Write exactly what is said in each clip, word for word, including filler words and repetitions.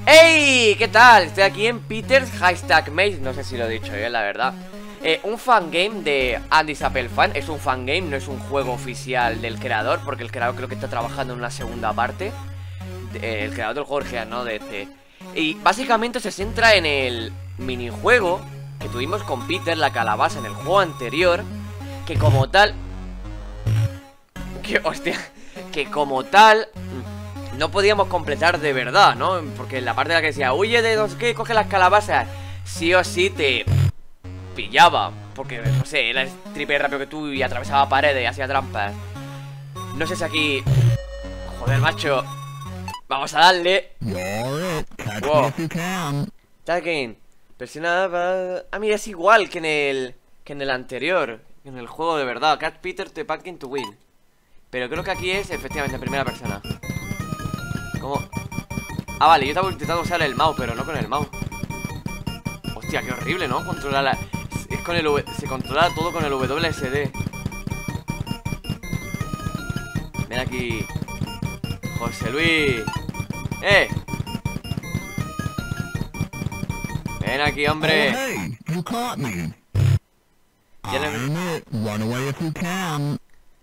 ¡Hey! ¿Qué tal? Estoy aquí en Peter's Haystack Maze. No sé si lo he dicho bien, la verdad. eh, Un fangame de Andy's Apple Fan. Es un fangame, no es un juego oficial del creador, porque el creador creo que está trabajando en una segunda parte. eh, El creador del juego original, ¿no? De este. Y básicamente se centra en el minijuego que tuvimos con Peter, la calabaza, en el juego anterior. Que como tal... Que, hostia... Que como tal... no podíamos completar de verdad, ¿no? Porque en la parte en la que decía, huye de no sé qué, coge las calabazas, sí o sí te pillaba. Porque, no sé, era el triple rápido que tú y atravesaba paredes y hacía trampas. No sé si aquí... Joder, macho. Vamos a darle. Wow. Tagging. Presiona... Ah, mira, es igual que en el... Que en el anterior. En el juego de verdad. Catch Peter the Pumpkin to win. Pero creo que aquí es efectivamente en primera persona. ¿Cómo? Ah, vale, yo estaba intentando usar el mouse, pero no con el mouse. Hostia, qué horrible, ¿no? Controlar la... Es con el... V... Se controla todo con el W S D. Ven aquí, José Luis. ¡Eh! Ven aquí, hombre. Oh, hey, you caught me. Ya le- I'm it. Run away if you can.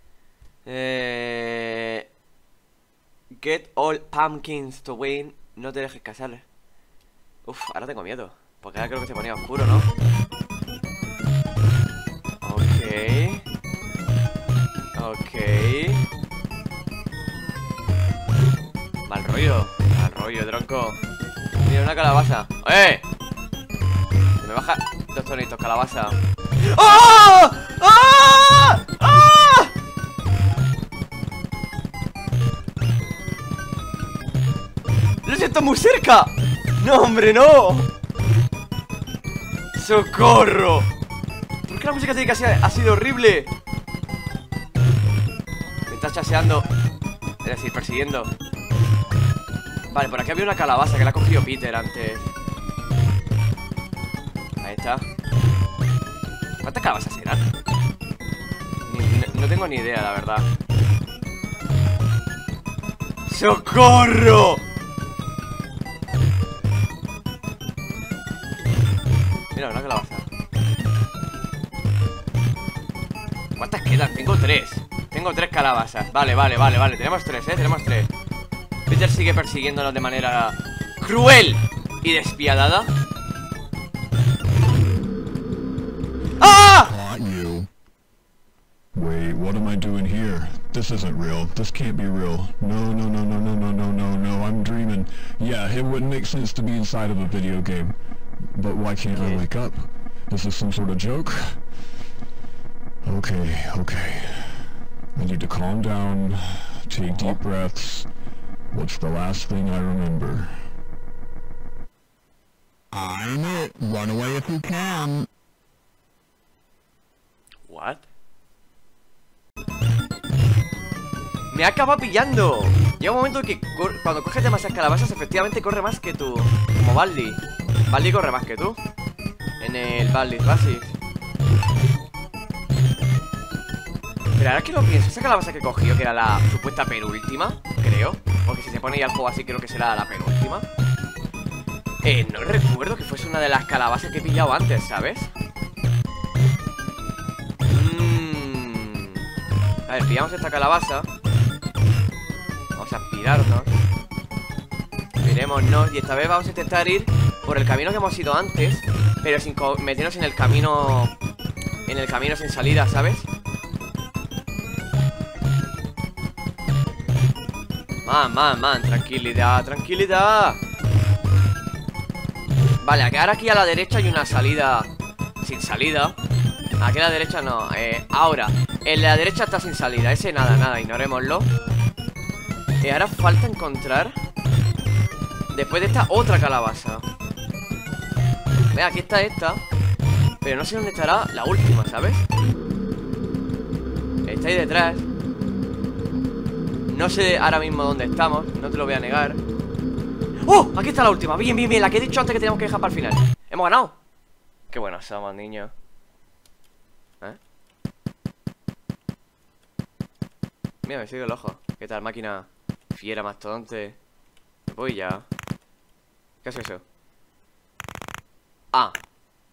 Eh... Get all pumpkins to win. No te dejes casar. Uf, ahora tengo miedo. Porque ahora creo que se ponía oscuro, ¿no? Ok. Ok. Mal rollo. Mal rollo, tronco. Mira, una calabaza. ¡Eh! Se me baja dos tonitos, calabaza. ¡Oh! ¡Ah! ¡Ah! ¡Lo siento muy cerca! ¡No, hombre, no! ¡Socorro! ¿Por qué la música tiene que ser así de horrible? Me está chaseando. Es decir, persiguiendo. Vale, por aquí había una calabaza que la ha cogido Peter antes. Ahí está. ¿Cuántas calabazas eran? Ni- no, no tengo ni idea, la verdad. ¡Socorro! Mira, una calabaza. ¿Cuántas quedan? Tengo tres. Tengo tres calabazas. Vale, vale, vale, vale. Tenemos tres, eh, tenemos tres. Peter sigue persiguiéndonos de manera cruel y despiadada. ¡Ah! Caught you. Wait, what am I doing here? This isn't real. This can't be real. No, no, no, no, no, no, no, no, no. I'm dreaming. Yeah, it wouldn't make sense to be inside of a video game. But why can't I wake up? Is this some sort of joke? Okay, okay. I need to calm down, take deep breaths. What's the last thing I remember? I'm it. Run away if you can. What? Me ha acabado pillando. Llega un momento que cuando coges demasiadas calabazas, efectivamente corre más que tú. Como Baldi. Baldi corre más que tú en el Baldi Basics. Pero ahora que lo pienso, esa calabaza que cogió, que era la supuesta penúltima, creo, porque si se pone ya el juego así, creo que será la penúltima. Eh, no recuerdo que fuese una de las calabazas que he pillado antes, ¿sabes? Mmm. A ver, pillamos esta calabaza. Vamos a aspirarnos. Mirémonos. Y esta vez vamos a intentar ir por el camino que hemos ido antes, pero sin meternos en el camino. En el camino sin salida, ¿sabes? Man, man, man, tranquilidad, tranquilidad. Vale, ahora aquí a la derecha hay una salida sin salida. Aquí a la derecha no, eh, ahora en la derecha está sin salida, ese nada, nada, ignorémoslo. Y ahora falta encontrar después de esta otra calabaza. Ve, aquí está esta, pero no sé dónde estará la última, ¿sabes? Está ahí detrás. No sé ahora mismo dónde estamos, no te lo voy a negar. ¡Oh! Aquí está la última, bien, bien, bien, la que he dicho antes que teníamos que dejar para el final. ¡Hemos ganado! ¡Qué buenos somos, niños! ¿Eh? Mira, me sigue el ojo. ¿Qué tal, máquina? Fiera, mastodonte. Me voy ya. ¿Qué es eso? Ah.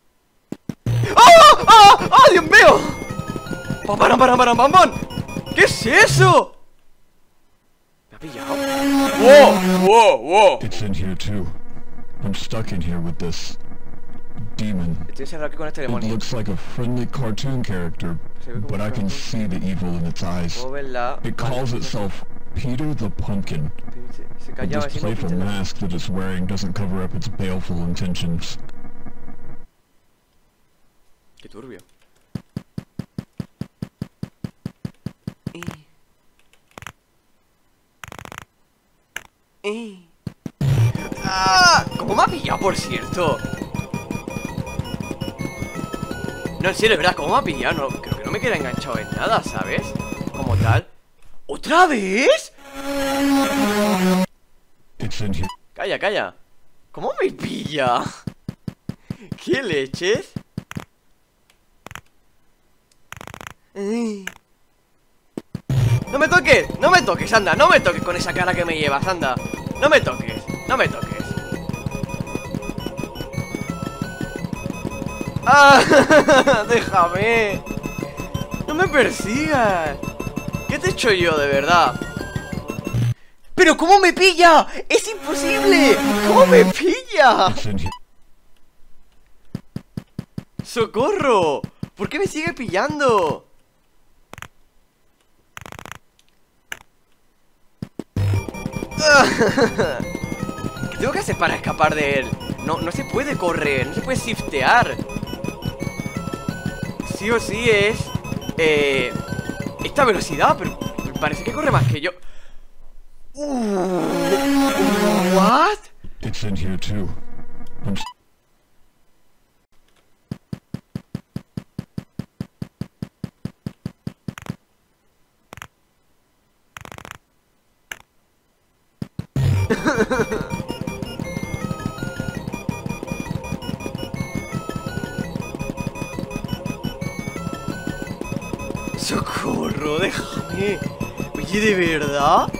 ¡Oh! ¡Oh! ¡Oh! ¡Dios mío! ¡Pam, pam, pam, pam, pam, pam! ¿Qué es eso? ¿Me ha pillado? ¡Wow! ¡Wow! ¡Wow! It's in here too. I'm stuck in here with this demon. Estoy encerrado aquí con este It demonio. looks like a friendly cartoon character, but I can see the evil in its eyes. ¿Puedo verla? It calls itself Peter the Pumpkin. Se, se But callaba this así, ¿no? playful mask that it's wearing doesn't cover up its baleful intentions. Qué turbio. Eh. Eh. ¡Ah! ¿Cómo me ha pillado, por cierto? No, en serio, es verdad, ¿cómo me ha pillado? No, creo que no me queda enganchado en nada, ¿sabes? Como tal. ¿Otra vez? It's in here. Calla, calla. ¿Cómo me pilla? ¿Qué leches? Ay. ¡No me toques! ¡No me toques, anda! ¡No me toques con esa cara que me llevas, anda! ¡No me toques! ¡No me toques! ¡Ah! ¡Déjame! ¡No me persigas! ¿Qué te he hecho yo, de verdad? ¡Pero cómo me pilla! ¡Es imposible! ¿Cómo me pilla? It's in here. ¡Socorro! ¿Por qué me sigue pillando? ¿Qué tengo que hacer para escapar de él? No, no se puede correr, no se puede shiftear. Sí o sí es eh, esta velocidad, pero parece que corre más que yo. Uh, ¿What? It's in here too. I'm s- ¡Socorro! ¡Déjame! Oye, ¿de verdad?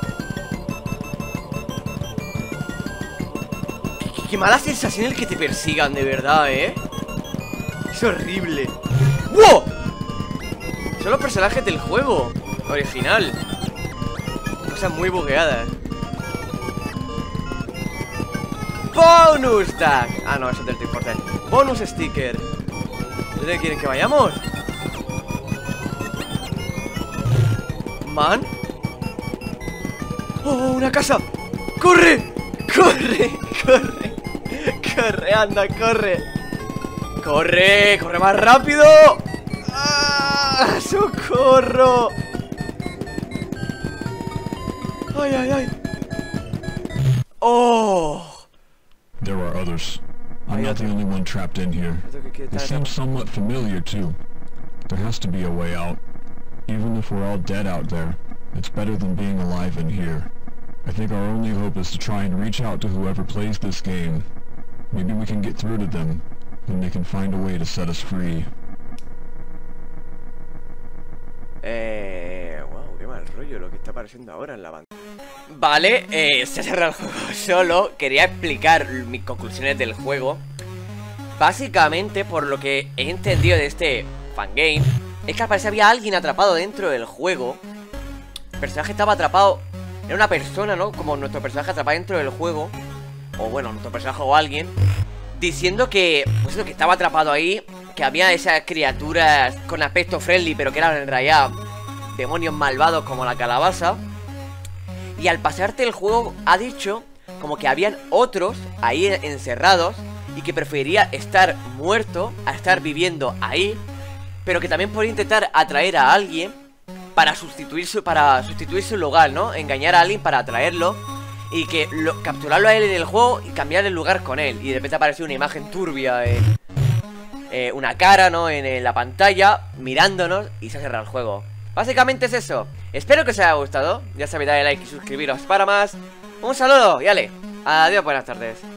Qué, qué- qué mala sensación el que te persigan, de verdad, ¿eh? Es horrible. ¡Wow! Son los personajes del juego original. Cosas muy bugueadas. Bonus tag. Ah, no, eso te lo importa. Bonus sticker. ¿Dónde quieren que vayamos? Man. ¡Oh, una casa! ¡Corre! ¡Corre! ¡Corre! ¡Corre! ¡Anda, corre! ¡Corre! ¡Corre más rápido! ¡Ah! ¡Socorro! ¡Ay, ay, ay! ¡Oh! There are others. I'm not the only one trapped in here. It seems somewhat familiar too. There has to be a way out. Even if we're all dead out there, it's better than being alive in here. I think our only hope is to try and reach out to whoever plays this game. Maybe we can get through to them, and they can find a way to set us free. Eh... Wow, qué mal rollo lo que está apareciendo ahora en la pantalla. Vale, eh, se ha cerrado el juego solo. Quería explicar mis conclusiones del juego. Básicamente, por lo que he entendido de este fangame, es que al parecer había alguien atrapado dentro del juego. El personaje estaba atrapado. Era una persona, ¿no? Como nuestro personaje atrapado dentro del juego. O bueno, nuestro personaje o alguien. Diciendo que, pues eso, que estaba atrapado ahí. Que había esas criaturas con aspecto friendly, pero que eran en realidad demonios malvados como la calabaza. Y al pasarte el juego ha dicho como que habían otros ahí encerrados y que preferiría estar muerto a estar viviendo ahí, pero que también podría intentar atraer a alguien para sustituir su, para sustituir su lugar, ¿no? Engañar a alguien para atraerlo y que lo, capturarlo a él en el juego y cambiar el lugar con él. Y de repente aparece una imagen turbia, eh, eh, una cara, ¿no? En, en la pantalla, mirándonos, y se ha cerrado el juego. Básicamente es eso. Espero que os haya gustado. Ya sabéis, darle like y suscribiros para más. Un saludo y ale. Adiós, buenas tardes.